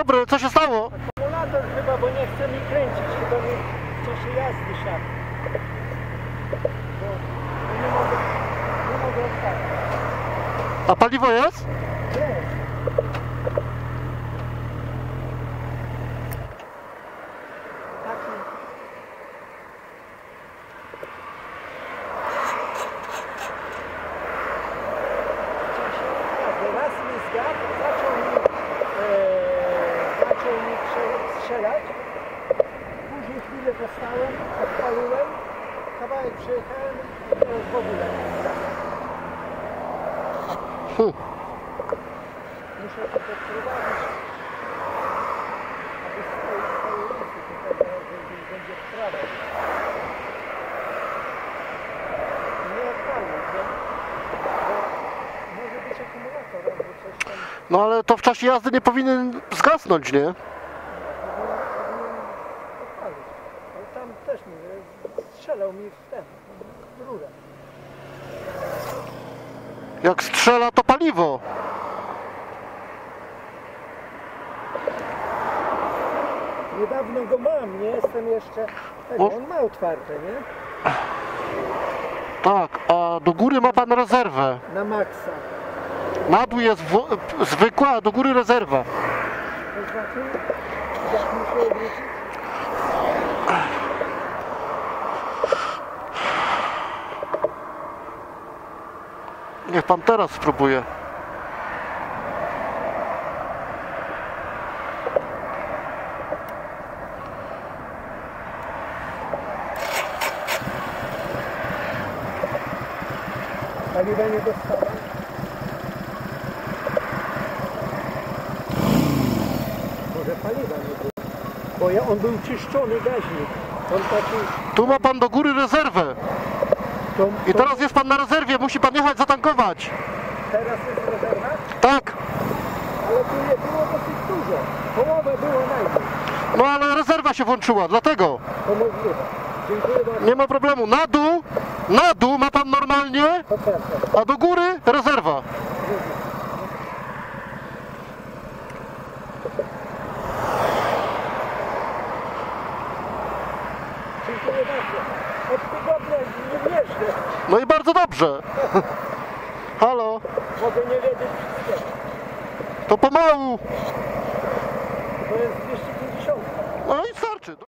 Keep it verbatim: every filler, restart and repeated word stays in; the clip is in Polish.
dobry, co się stało? Akumulator chyba, bo nie chce mi kręcić, chyba mi w czasie jazdy siadł. Bo nie mogę, nie mogę odpalić. A paliwo jest? Jest. Taki. Raz mi zgadł, zaczął mi, e, zaczął mi strzelać. Później chwilę postałem, odpaliłem, kawałek przejechałem i teraz w ogóle nie zgadł. Hmm. Muszę to podprowadzić, aby z tej ulicy tutaj teraz będzie w prawo. Nie odpalił, nie? Bo może być akumulator albo coś tam. No ale to w czasie jazdy nie powinien zgasnąć, nie? Powinien, powinien odpalić. Ale tam też mi strzelał mi w ten, w rurę. Jak strzela, to paliwo. Niedawno go mam, nie jestem jeszcze tego, on ma otwarte, nie? Tak, a do góry ma pan rezerwę. Na maksa. Na dół jest wo- zwykła, a do góry rezerwa. To znaczy, jak muszę obrócić? Niech pan teraz spróbuje. Paliwa nie dostałem. Może paliwa nie było. Bo ja, on był czyszczony gaźnik. On taki... Tu ma pan do góry rezerwę. To, I to, teraz jest pan na rezerwie, musi pan jechać zatankować. teraz jest rezerwa? Tak. Ale tu nie było dosyć dużo. Połowę było najmniej. No ale rezerwa się włączyła, dlatego. To możliwe. Dziękuję bardzo. Nie ma problemu. Na dół, na dół ma pan normalnie, Poproszę. a do góry rezerwa. Dziękuję bardzo. Od tygodnia nie jeżdżę. No i bardzo dobrze. Halo, Mogę nie wiedzieć wszystkiego. to pomału. To jest dwieście pięćdziesiąt. No i